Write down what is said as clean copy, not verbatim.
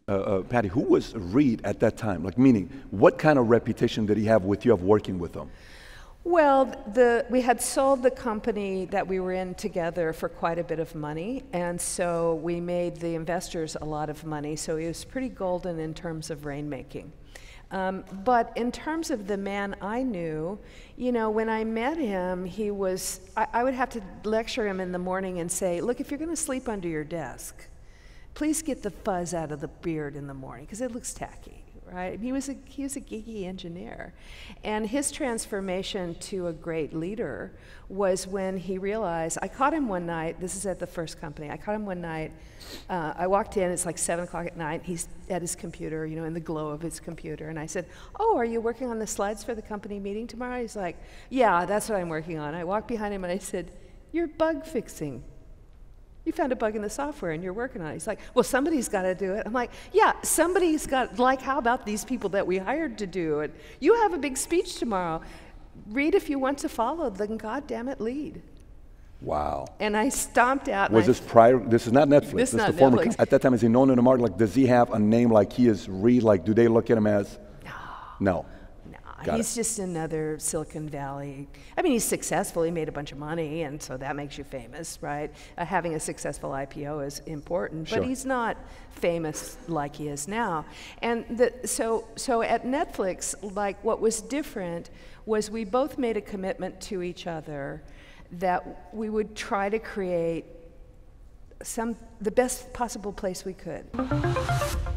Patty, who was Reed at that time? Like, meaning, what kind of reputation did he have with you of working with him? Well, we had sold the company that we were in together for quite a bit of money, and so we made the investors a lot of money, so he was pretty golden in terms of rainmaking. But in terms of the man I knew, you know, when I met him, he was, I would have to lecture him in the morning and say, look, if you're going to sleep under your desk, please get the fuzz out of the beard in the morning, because it looks tacky. Right? He was a geeky engineer. And his transformation to a great leader was when he realized, I caught him one night, this is at the first company, I caught him one night, I walked in, it's like 7 o'clock at night, he's at his computer, you know, in the glow of his computer, and I said, oh, are you working on the slides for the company meeting tomorrow? He's like, yeah, that's what I'm working on. I walked behind him and I said, you're bug fixing. You found a bug in the software and you're working on it. He's like, well, somebody's got to do it. I'm like, yeah, somebody's got, like, how about these people that we hired to do it? You have a big speech tomorrow. Read if you want to follow, then goddamn it, lead. Wow. And I stomped out. Was this prior, this is not Netflix. This is not the former, Netflix. at that time, is he known in the market? Like, does he have a name like he is Reed? Like, do they look at him as? No. He's just another Silicon Valley. I mean, he's successful. He made a bunch of money, and so that makes you famous, right? Having a successful IPO is important, but he's not famous like he is now. And so at Netflix, like, what was different was we both made a commitment to each other that we would try to create the best possible place we could.